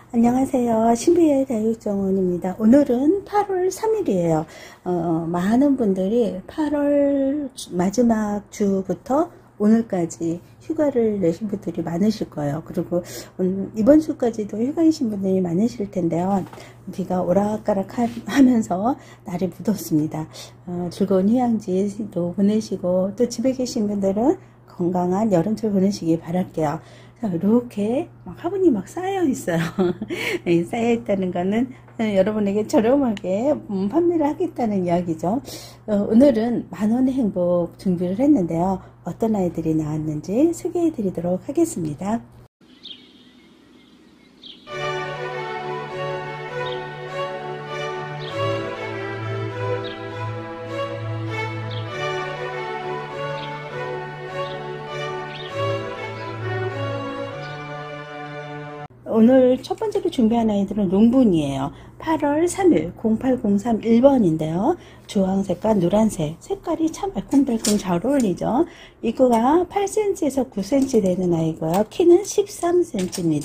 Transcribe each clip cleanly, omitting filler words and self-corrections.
안녕하세요. 신비의 다육정원입니다. 오늘은 8월 3일이에요. 많은 분들이 8월 마지막 주부터 오늘까지 휴가를 내신 분들이 많으실 거예요. 그리고 이번 주까지도 휴가이신 분들이 많으실 텐데요. 비가 오락가락 하면서 날이 무덥습니다. 즐거운 휴양지도 보내시고, 또 집에 계신 분들은 건강한 여름철 보내시기 바랄게요. 이렇게 화분이 막 쌓여 있어요. 쌓여 있다는 거는 여러분에게 저렴하게 판매를 하겠다는 이야기죠. 오늘은 만원의 행복 준비를 했는데요. 어떤 아이들이 나왔는지 소개해 드리도록 하겠습니다. 오늘 첫 번째로 준비한 아이들은 농분이에요. 8월 3일 0803 1번인데요. 주황색과 노란색 색깔이 참 매콤달콤 잘 어울리죠. 입구가 8cm에서 9cm 되는 아이고요. 키는 13cm입니다.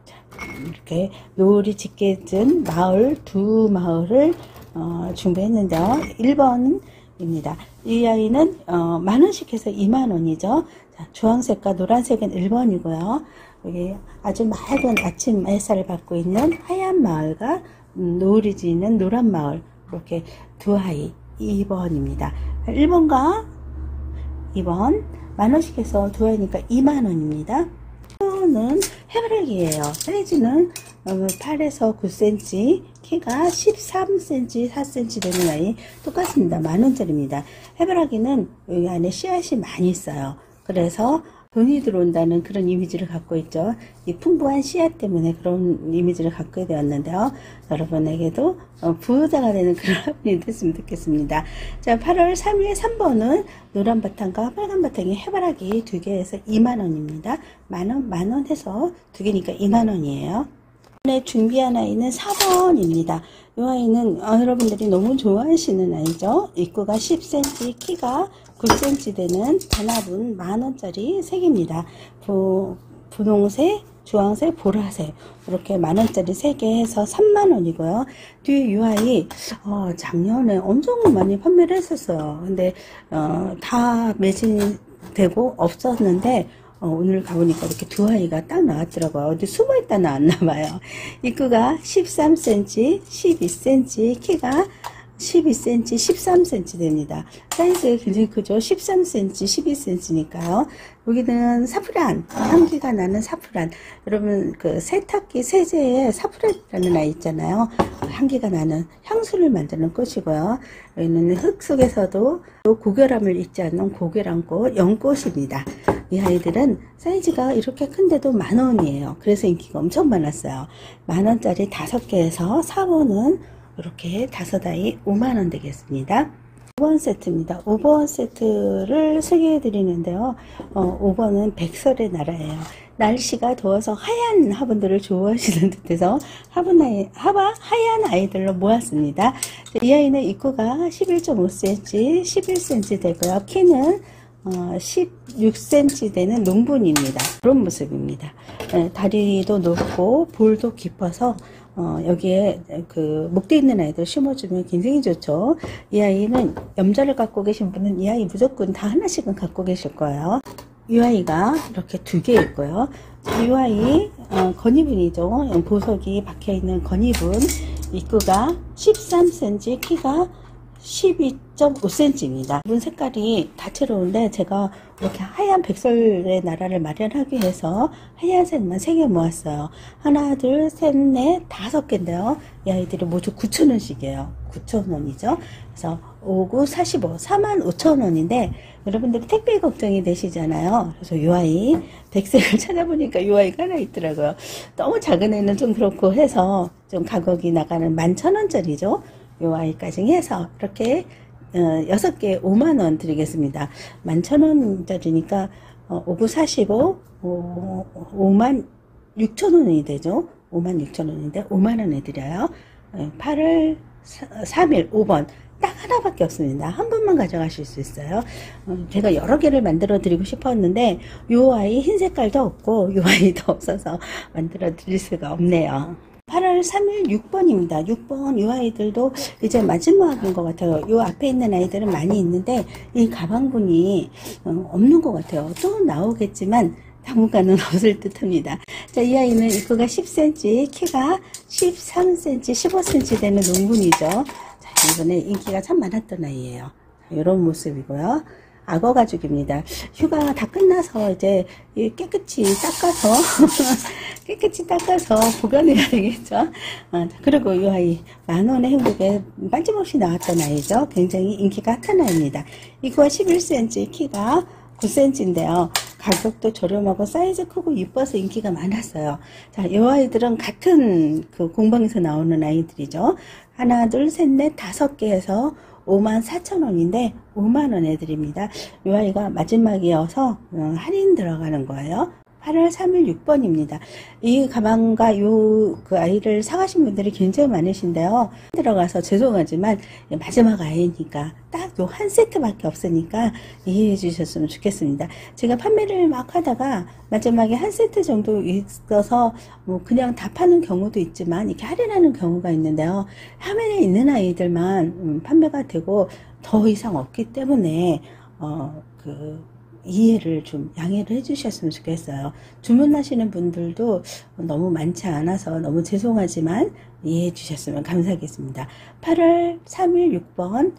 이렇게 노을이 짙게 든 마을, 두 마을을 준비했는데요. 1번입니다. 이 아이는 만원씩 해서 2만원이죠. 주황색과 노란색은 1번이고요. 여기 아주 맑은 아침 햇살을 받고 있는 하얀 마을과 노을이 지는 노란 마을, 이렇게 두 아이 2번입니다. 1번과 2번 만원씩 해서 두 아이니까 2만원입니다. 이거는 해바라기예요. 사이즈는 8에서 9cm, 키가 13cm, 4cm 되는 아이 똑같습니다. 만원짜리입니다. 해바라기는 여기 안에 씨앗이 많이 있어요. 그래서 돈이 들어온다는 그런 이미지를 갖고 있죠. 이 풍부한 씨앗 때문에 그런 이미지를 갖게 되었는데요. 여러분에게도 부자가 되는 그런 하분이 됐으면 좋겠습니다. 자, 8월 3일 3번은 노란 바탕과 빨간 바탕의 해바라기 두 개에서 2만원입니다. 만원 해서 두 개니까 2만원이에요. 오늘 준비한 아이는 4번입니다. 이 아이는 여러분들이 너무 좋아하시는 아이죠. 입구가 10cm, 키가 9cm 되는 단합은 만원짜리 색입니다. 분홍색, 주황색, 보라색 이렇게 만원짜리 3개 해서 3만원이고요. 뒤에 이 아이 작년에 엄청 많이 판매를 했었어요. 근데 다 매진되고 없었는데 오늘 가보니까 이렇게 두 아이가 딱 나왔더라고요. 어디 숨어있다 나왔나봐요. 입구가 13cm, 12cm, 키가 12cm, 13cm 됩니다. 사이즈 굉장히 크죠. 13cm, 12cm니까요. 여기는 사프란, 향기가 나는 사프란. 여러분 그 세탁기 세제에 사프란이라는 아이 있잖아요. 향기가 나는 향수를 만드는 꽃이고요. 여기는 흙 속에서도 고결함을 잊지 않는 고결함꽃, 연꽃입니다. 이 아이들은 사이즈가 이렇게 큰데도 만원이에요. 그래서 인기가 엄청 많았어요. 만원짜리 5개에서 4번은 이렇게 5아이 5만원 되겠습니다. 5번 세트입니다. 5번 세트를 소개해 드리는데요. 5번은 백설의 나라예요. 날씨가 더워서 하얀 화분들을 좋아하시는 듯해서 하얀 아이들로 모았습니다. 이 아이는 입구가 11.5cm, 11cm 되고요. 키는 16cm 되는 농분입니다. 그런 모습입니다. 다리도 높고 볼도 깊어서 여기에 그 목대 있는 아이들 심어주면 굉장히 좋죠. 이 아이는 염자를 갖고 계신 분은 이 아이 무조건 다 하나씩은 갖고 계실 거예요. 이 아이가 이렇게 2개 있고요. 이 아이 건이분이죠. 보석이 박혀있는 건이분. 입구가 13cm, 키가 12.5cm입니다. 이분 색깔이 다채로운데 제가 이렇게 하얀 백설의 나라를 마련하기 위해서 하얀색만 3개 모았어요. 하나, 둘, 셋, 넷, 5개인데요. 이 아이들이 모두 9,000원씩이에요. 9,000원이죠. 그래서 5, 9, 45, 45,000원인데 여러분들이 택배 걱정이 되시잖아요. 그래서 이 아이 백색을 찾아보니까 이 아이가 하나 있더라고요. 너무 작은 애는 좀 그렇고 해서 좀 가격이 나가는 11,000원짜리죠. 요 아이까지 해서 이렇게 6개 5만원 드리겠습니다. 11,000원짜리니까 5구 45 56,000원이 되죠. 56,000원인데 5만원에 드려요. 8월 3일 5번 딱 하나밖에 없습니다. 한 번만 가져가실 수 있어요. 제가 여러 개를 만들어 드리고 싶었는데 요 아이 흰 색깔도 없고 요 아이도 없어서 만들어 드릴 수가 없네요. 8월 3일 6번입니다. 6번 이 아이들도 이제 마지막인 것 같아요. 이 앞에 있는 아이들은 많이 있는데 이 가방분이 없는 것 같아요. 또 나오겠지만 당분간은 없을 듯 합니다. 자, 이 아이는 입구가 10cm, 키가 13cm, 15cm 되는 농분이죠. 자, 이번에 인기가 참 많았던 아이예요. 이런 모습이고요. 악어 가죽입니다. 휴가 다 끝나서 이제 깨끗이 닦아서 깨끗이 닦아서 보관해야 되겠죠. 그리고 이 아이 만원의 행복에 빠짐없이 나왔던 아이죠. 굉장히 인기가 핫한 아이입니다. 이거가 11cm, 키가 9cm인데요. 가격도 저렴하고 사이즈 크고 이뻐서 인기가 많았어요. 자, 이 아이들은 같은 그 공방에서 나오는 아이들이죠. 하나, 둘, 셋, 넷, 5개에서 54,000원인데 5만원 애들입니다. 이 아이가 마지막이어서 할인 들어가는 거예요. 8월 3일 6번입니다. 이 가방과 그 아이를 사가신 분들이 굉장히 많으신데요. 들어가서 죄송하지만 마지막 아이니까 딱 요 한 세트밖에 없으니까 이해해 주셨으면 좋겠습니다. 제가 판매를 막 하다가 마지막에 한 세트 정도 있어서 뭐 그냥 다 파는 경우도 있지만 이렇게 할인하는 경우가 있는데요. 화면에 있는 아이들만 판매가 되고 더 이상 없기 때문에 이해를 좀 양해를 해주셨으면 좋겠어요. 주문하시는 분들도 너무 많지 않아서 너무 죄송하지만 이해해 주셨으면 감사하겠습니다. 8월 3일 6번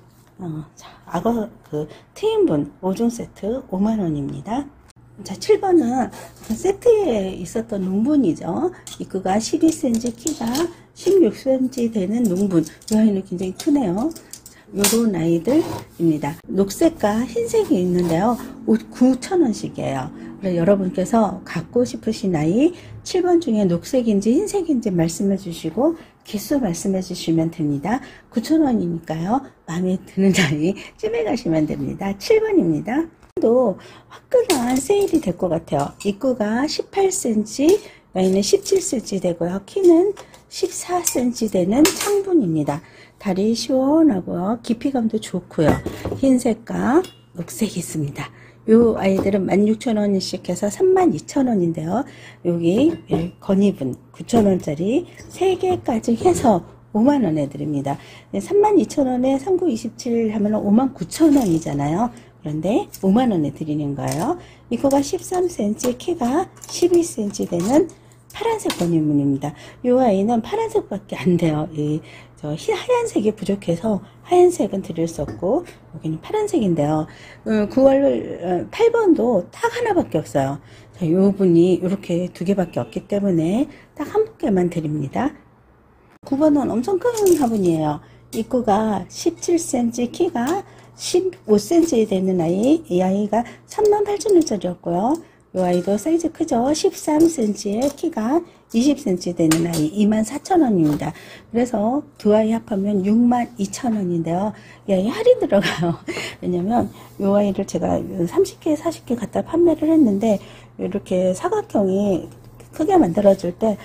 악어 트윈분 5종 세트 5만원입니다. 자, 7번은 세트에 있었던 농분이죠. 입구가 12cm, 키가 16cm 되는 농분. 이 아이는 굉장히 크네요. 요런 아이들입니다. 녹색과 흰색이 있는데요. 9,000원씩이에요. 그래서 여러분께서 갖고 싶으신 아이 7번 중에 녹색인지 흰색인지 말씀해 주시고 개수 말씀해 주시면 됩니다. 9,000원이니까요. 마음에 드는 아이 찜해 가시면 됩니다. 7번입니다. 또 화끈한 세일이 될 것 같아요. 입구가 18cm, 여기는 17cm 되고요. 키는 14cm 되는 창분입니다. 다리 시원하고요. 깊이감도 좋고요. 흰색과 녹색이 있습니다. 요 아이들은 16,000원씩 해서 32,000원인데요. 여기 건이분 9,000원짜리 3개까지 해서 5만원 애들입니다. 32,000원에 3927 하면 59,000원이잖아요. 그런데 5만원에 드리는 거예요. 이거가 13cm, 키가 12cm 되는 파란색 건이분입니다. 이 아이는 파란색밖에 안 돼요. 하얀색이 부족해서 하얀색은 드릴 수 없고 여기는 파란색인데요. 9월 8번도 딱 하나밖에 없어요. 자, 이 분이 이렇게 2개밖에 없기 때문에 딱 한 분께만 드립니다. 9번은 엄청 큰 화분이에요. 입구가 17cm, 키가 15cm 되는 아이. 이 아이가 38,000원짜리였고요. 이 아이도 사이즈 크죠. 13cm에 키가 20cm 되는 아이 24,000원입니다. 그래서 두 아이 합하면 62,000원인데요. 이 아이 할인 들어가요. 왜냐면 이 아이를 제가 30개, 40개 갖다 판매를 했는데 이렇게 사각형이 크게 만들어줄 때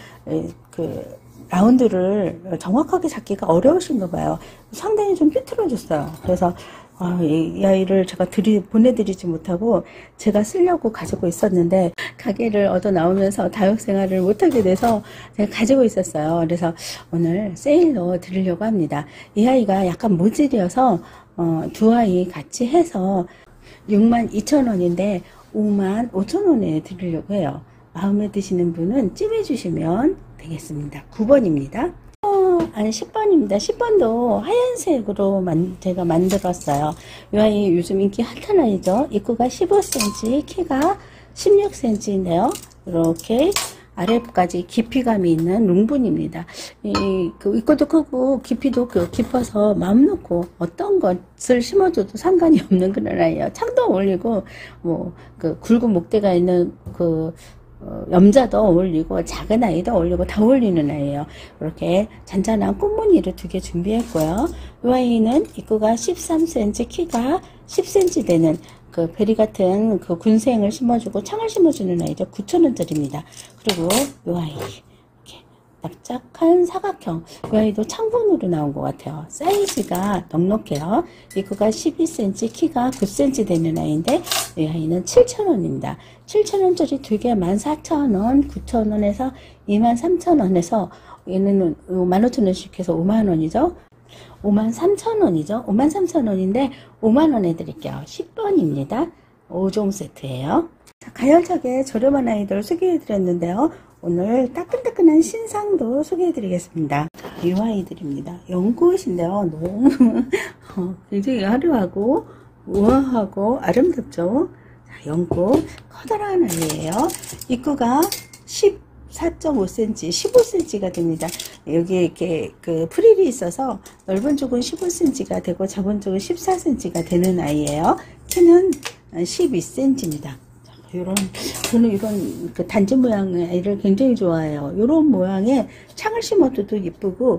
라운드를 정확하게 잡기가 어려우신가 봐요. 상당히 좀 삐뚤어졌어요. 그래서 이 아이를 제가 보내드리지 못하고 제가 쓰려고 가지고 있었는데 가게를 얻어 나오면서 다육생활을 못하게 돼서 제가 가지고 있었어요. 그래서 오늘 세일로 드리려고 합니다. 이 아이가 약간 모질이어서 두 아이 같이 해서 62,000원인데 55,000원에 드리려고 해요. 마음에 드시는 분은 찜해주시면 되겠습니다. 9번입니다. 10번입니다. 10번도 하얀색으로 제가 만들었어요. 이 아이 요즘 인기 핫한 아이죠. 입구가 15cm, 키가 16cm인데요. 이렇게 아래까지 깊이감이 있는 롱분입니다. 입구도 크고 깊이도 깊어서 마음 놓고 어떤 것을 심어줘도 상관이 없는 그런 아이예요. 창도 어울리고 굵은 목대가 있는 염자도 어울리고 작은 아이도 어울리고 다 어울리는 아이예요. 이렇게 잔잔한 꽃무늬를 2개 준비했고요. 이 아이는 입구가 13cm, 키가 10cm 되는 베리 같은 군생을 심어주고 창을 심어주는 아이죠. 9,000원짜리입니다. 그리고 이 아이 이렇게 납작한 사각형. 이 아이도 창본으로 나온 것 같아요. 사이즈가 넉넉해요. 입구가 12cm, 키가 9cm 되는 아이인데 이 아이는 7,000원입니다. 7,000원짜리 두 개 14,000원, 9,000원에서 23,000원에서 얘는 15,000원씩 해서 5만원이죠. 53,000원이죠. 53,000원인데 5만원에 드릴게요. 10번입니다. 5종 세트예요. 가열차게 저렴한 아이들 소개해드렸는데요. 오늘 따끈따끈한 신상도 소개해드리겠습니다. 이 아이들입니다. 연꽃인데요. 너무 굉장히 화려하고 우아하고 아름답죠. 자, 연꽃 커다란 아이예요. 입구가 14.5cm, 15cm가 됩니다. 여기 이렇게 그 프릴이 있어서 넓은 쪽은 15cm가 되고 좁은 쪽은 14cm가 되는 아이예요. 키는 12cm입니다. 저는 이런 그 단지 모양의 아이를 굉장히 좋아해요. 이런 모양의 창을 심어도 이쁘고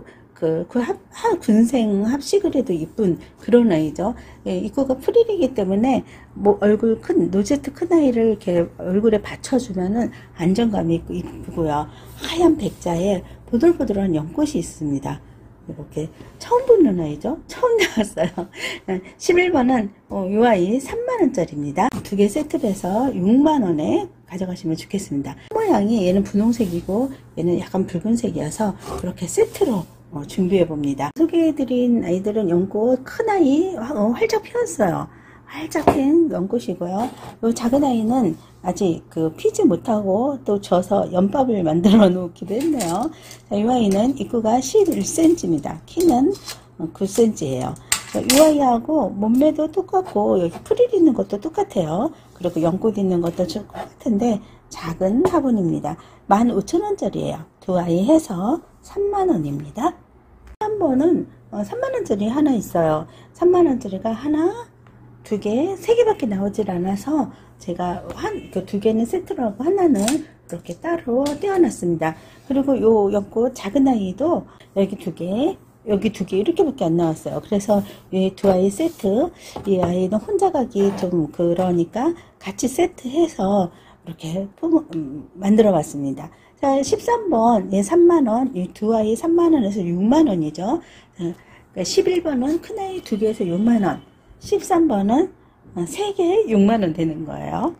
군생 합식을 해도 이쁜 그런 아이죠. 예, 입구가 프릴이기 때문에 뭐 얼굴 큰 노제트 큰 아이를 이렇게 얼굴에 받쳐주면은 안정감이 있고 이쁘고요. 하얀 백자에 보들보들한 연꽃이 있습니다. 이렇게 처음 보는 아이죠. 처음 나왔어요. 11번은 이 아이 3만원짜리입니다. 두 개 세트로 해서 6만원에 가져가시면 좋겠습니다. 모양이 얘는 분홍색이고 얘는 약간 붉은색이어서 그렇게 세트로 준비해 봅니다. 소개해드린 아이들은 연꽃 큰 아이 활짝 피었어요. 활짝 핀 연꽃이고요. 이 작은 아이는 아직 피지 못하고 또 져서 연밥을 만들어 놓기도 했네요. 자, 이 아이는 입구가 11cm입니다. 키는 9cm예요. 이 아이하고 몸매도 똑같고 여기 프릴 있는 것도 똑같아요. 그리고 연꽃 있는 것도 똑같은데 작은 화분입니다. 15,000원짜리예요. 두 아이 해서 3만원입니다. 한 번은 3만원짜리 하나 있어요. 3만원짜리가 하나, 두 개, 세 개밖에 나오질 않아서 제가 그 두 개는 세트로 하고 하나는 이렇게 따로 떼어놨습니다. 그리고 요 연꽃 작은 아이도 여기 두 개, 여기 두 개 이렇게밖에 안 나왔어요. 그래서 이 두 아이 세트, 이 아이는 혼자 가기 좀 그러니까 같이 세트해서 이렇게 만들어 봤습니다. 자, 13번, 예, 3만원, 이 두 아이 3만원에서 6만원이죠. 11번은 큰 아이 두 개에서 6만원, 13번은 3개에 6만원 되는 거예요.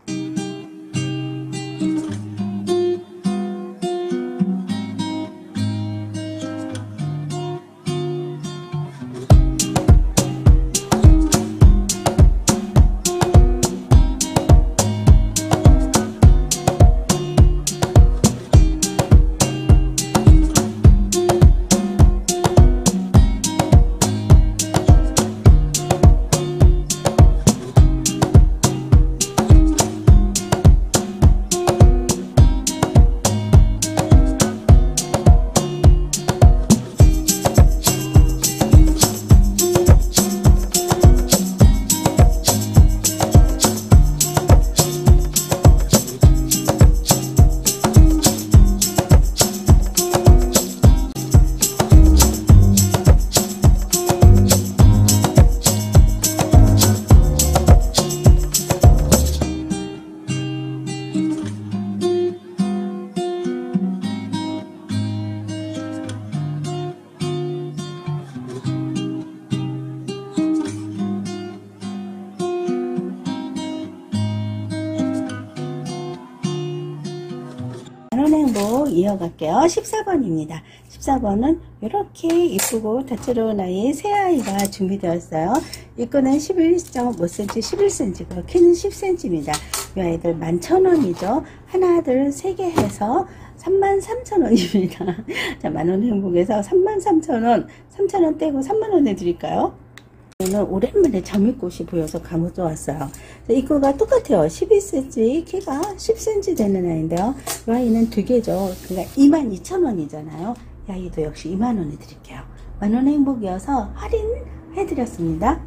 행복 이어갈게요. 14번입니다. 14번은 이렇게 이쁘고 다채로운 아이 새 아이가 준비되었어요. 입구는 11.5cm, 11cm고 키는 10cm입니다. 이 아이들 11,000원이죠. 하나, 둘, 세 개 해서 33,000원입니다. 자, 만원 행복에서 33,000원, 3,000원 떼고 3만원에 드릴까요? 오늘 오랜만에 장미꽃이 보여서 가져왔어요. 입구가 똑같아요. 12cm, 키가 10cm 되는 아이인데요. 이 아이는 두 개죠. 그러니까 22,000원이잖아요. 이 아이도 역시 2만원에 드릴게요. 만원 행복이어서 할인해드렸습니다.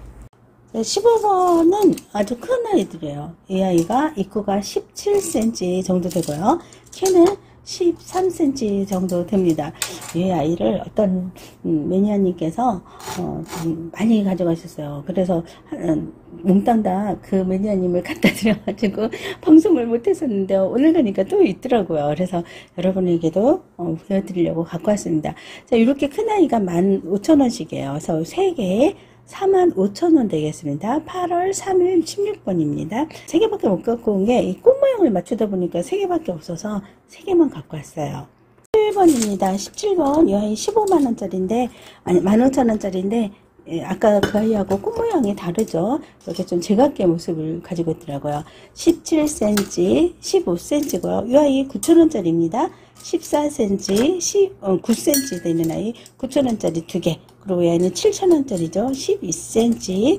15번은 아주 큰 아이들이에요. 이 아이가 입구가 17cm 정도 되고요. 키는 13cm 정도 됩니다. 이 아이를 어떤 매니아님께서 좀 많이 가져가셨어요. 그래서 몽땅 다 그 매니아님을 갖다 드려가지고 방송을 못했었는데요. 오늘 가니까 또 있더라고요. 그래서 여러분에게도 보여드리려고 갖고 왔습니다. 자, 이렇게 큰 아이가 15,000원씩이에요. 그래서 3개에 45,000원 되겠습니다. 8월 3일 16번입니다. 3개밖에 못 갖고 온 게 이 꽃 모양을 맞추다 보니까 3개밖에 없어서 3개만 갖고 왔어요. 17번입니다. 17번 이 아이 15만원짜리인데 아니 15,000원짜리인데 아까 그 아이하고 꽃 모양이 다르죠. 이렇게 좀 제각기의 모습을 가지고 있더라고요. 17cm, 15cm고요. 이 아이 9,000원짜리입니다. 14cm, 9cm 되는 아이 9,000원짜리 2개. 그리고 이 아이는 7,000원짜리죠. 12cm,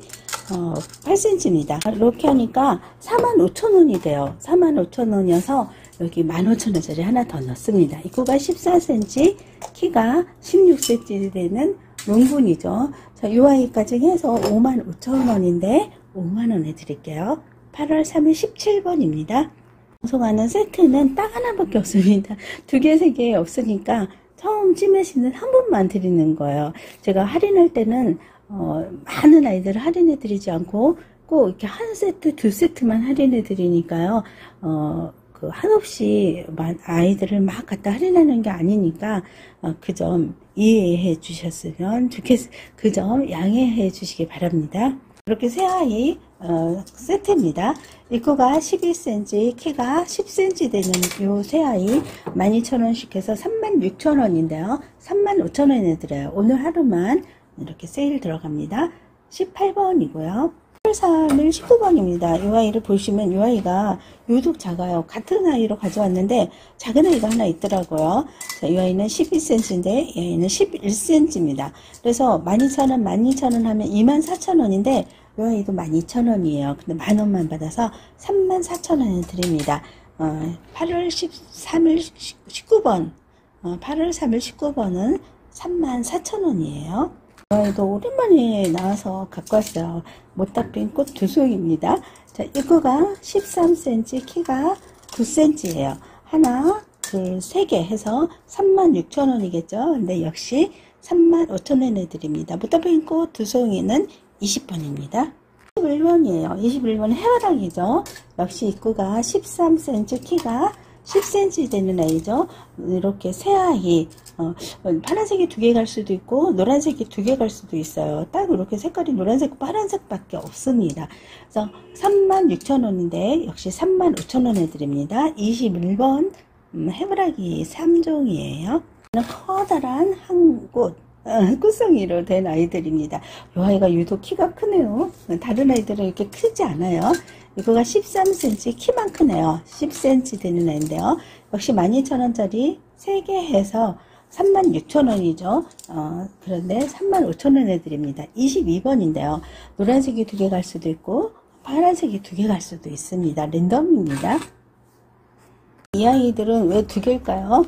8cm입니다. 이렇게 하니까 45,000원이 돼요. 45,000원이어서 여기 15,000원짜리 하나 더 넣습니다. 입구가 14cm, 키가 16cm 되는 롱분이죠. 자, 이 아이까지 해서 55,000원인데 5만원에 드릴게요. 8월 3일 17번입니다. 방송하는 세트는 딱 하나밖에 없습니다. 2개, 3개 없으니까 처음 찌매시는 한 분만 드리는 거예요. 제가 할인할 때는 많은 아이들을 할인해 드리지 않고 꼭 이렇게 한 세트, 2세트만 할인해 드리니까요. 그 한없이 아이들을 막 갖다 할인하는 게 아니니까 그 점 이해해 주셨으면 좋겠어요. 그 점 양해해 주시기 바랍니다. 이렇게 새 아이 세트입니다. 입구가 12cm, 키가 10cm 되는 요 새 아이 12,000원씩 해서 36,000원인데요. 35,000원에 드려요. 오늘 하루만 이렇게 세일 들어갑니다. 18번이고요. 3일 19번입니다. 이 아이를 보시면 이 아이가 유독 작아요. 같은 아이로 가져왔는데 작은 아이가 하나 있더라고요. 자, 이 아이는 12cm인데 이 아이는 11cm입니다. 그래서 12,000원, 12,000원 하면 24,000원인데 이 아이도 12,000원이에요. 근데 만원만 받아서 34,000원에 드립니다. 8월 13일 19번 8월 3일 19번은 34,000원이에요. 이 아이도 오랜만에 나와서 갖고 왔어요. 못다 핀 꽃 2송입니다. 자, 입구가 13cm, 키가 9cm예요. 하나, 둘, 3개 해서 36,000원이겠죠. 근데 역시 35,000원에 드립니다. 못다 핀 꽃 2송이는 20번입니다. 21번이에요. 21번은 헤어락이죠. 역시 입구가 13cm, 키가 10cm 되는 아이죠. 이렇게 새 아이 파란색이 2개 갈 수도 있고 노란색이 2개 갈 수도 있어요. 딱 이렇게 색깔이 노란색, 파란색 밖에 없습니다. 그래서 36,000원인데 역시 35,000원에 드립니다. 21번 해브라기 3종이에요. 커다란 한꽃 꽃송이로 된 아이들입니다. 이 아이가 유독 키가 크네요. 다른 아이들은 이렇게 크지 않아요. 이거가 13cm, 키만 크네요. 10cm 되는 아이인데요. 역시 12,000원짜리 3개 해서 36,000원이죠. 그런데 35,000원에 드립니다. 22번인데요. 노란색이 2개 갈 수도 있고 파란색이 2개 갈 수도 있습니다. 랜덤입니다. 이 아이들은 왜 2개일까요?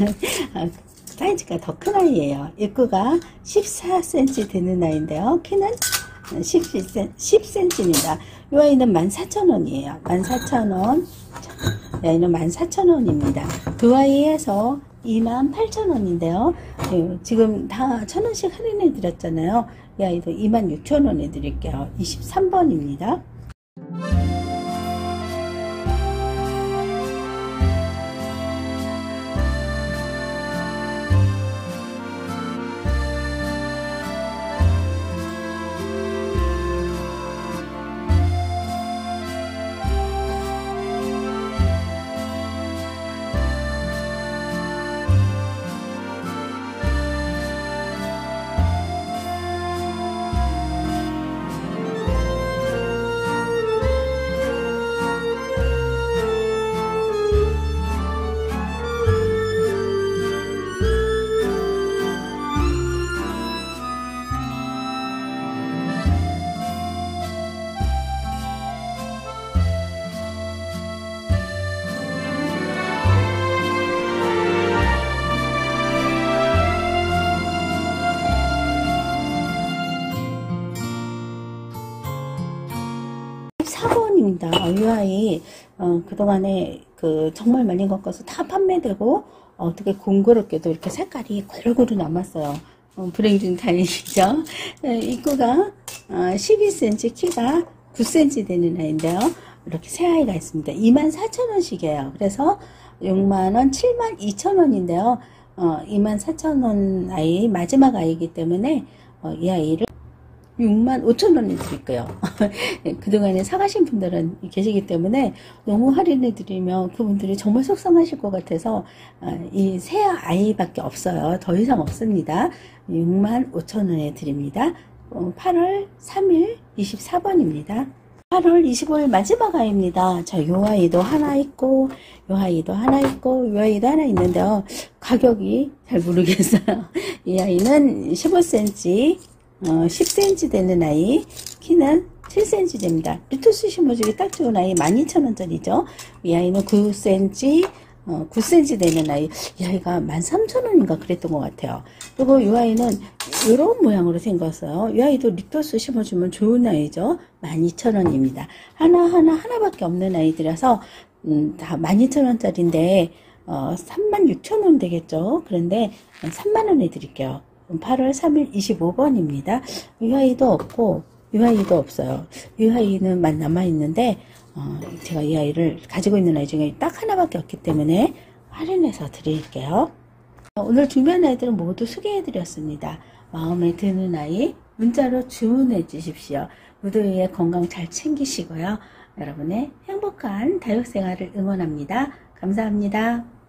사이즈가 더 큰 아이예요. 입구가 14cm 되는 아이인데요. 키는 10cm입니다. 이 아이는 14,000원이에요. 14,000원. 이 아이는 14,000원입니다. 두 아이에서 28,000원인데요. 지금 다 1,000원씩 할인해 드렸잖아요. 이 아이도 26,000원에 드릴게요. 23번입니다. 이 아이 그동안에 정말 많이 꺾어서 다 판매되고, 어떻게 공교롭게도 이렇게 색깔이 고루고루 남았어요. 불행 중 다행이죠. 입구가 12cm, 키가 9cm 되는 아이인데요. 이렇게 새 아이가 있습니다. 24,000원씩이에요. 그래서 6만원, 72,000원인데요. 24,000원 아이, 마지막 아이이기 때문에 이 아이를 65,000원에 드릴게요. 그동안에 사가신 분들은 계시기 때문에 너무 할인해 드리면 그분들이 정말 속상하실 것 같아서 이 새 아이밖에 없어요. 더 이상 없습니다. 65,000원에 드립니다. 8월 3일 24번입니다. 8월 25일 마지막 아이입니다. 자, 요 아이도 하나 있고, 요 아이도 하나 있고, 요 아이도 하나 있는데요. 가격이 잘 모르겠어요. 이 아이는 15cm, 10cm 되는 아이, 키는 7cm 됩니다. 블루투스 심어주기 딱 좋은 아이 12,000원짜리죠. 이 아이는 9cm, 9cm 되는 아이. 이 아이가 13,000원인가 그랬던 것 같아요. 그리고 이 아이는 이런 모양으로 생겼어요. 이 아이도 립토스 심어주면 좋은 아이죠. 12,000원입니다. 하나밖에 없는 아이들이라서 다 12,000원짜리인데 36,000원 되겠죠. 그런데 3만원에 드릴게요. 8월 3일 25번입니다. 이 아이도 없고 이 아이도 없어요. 이 아이는 만 남아있는데 제가 이 아이를 가지고 있는 아이 중에 딱 하나밖에 없기 때문에 할인해서 드릴게요. 오늘 준비한 아이들은 모두 소개해드렸습니다. 마음에 드는 아이 문자로 주문해 주십시오. 무더위에 건강 잘 챙기시고요. 여러분의 행복한 다육생활을 응원합니다. 감사합니다.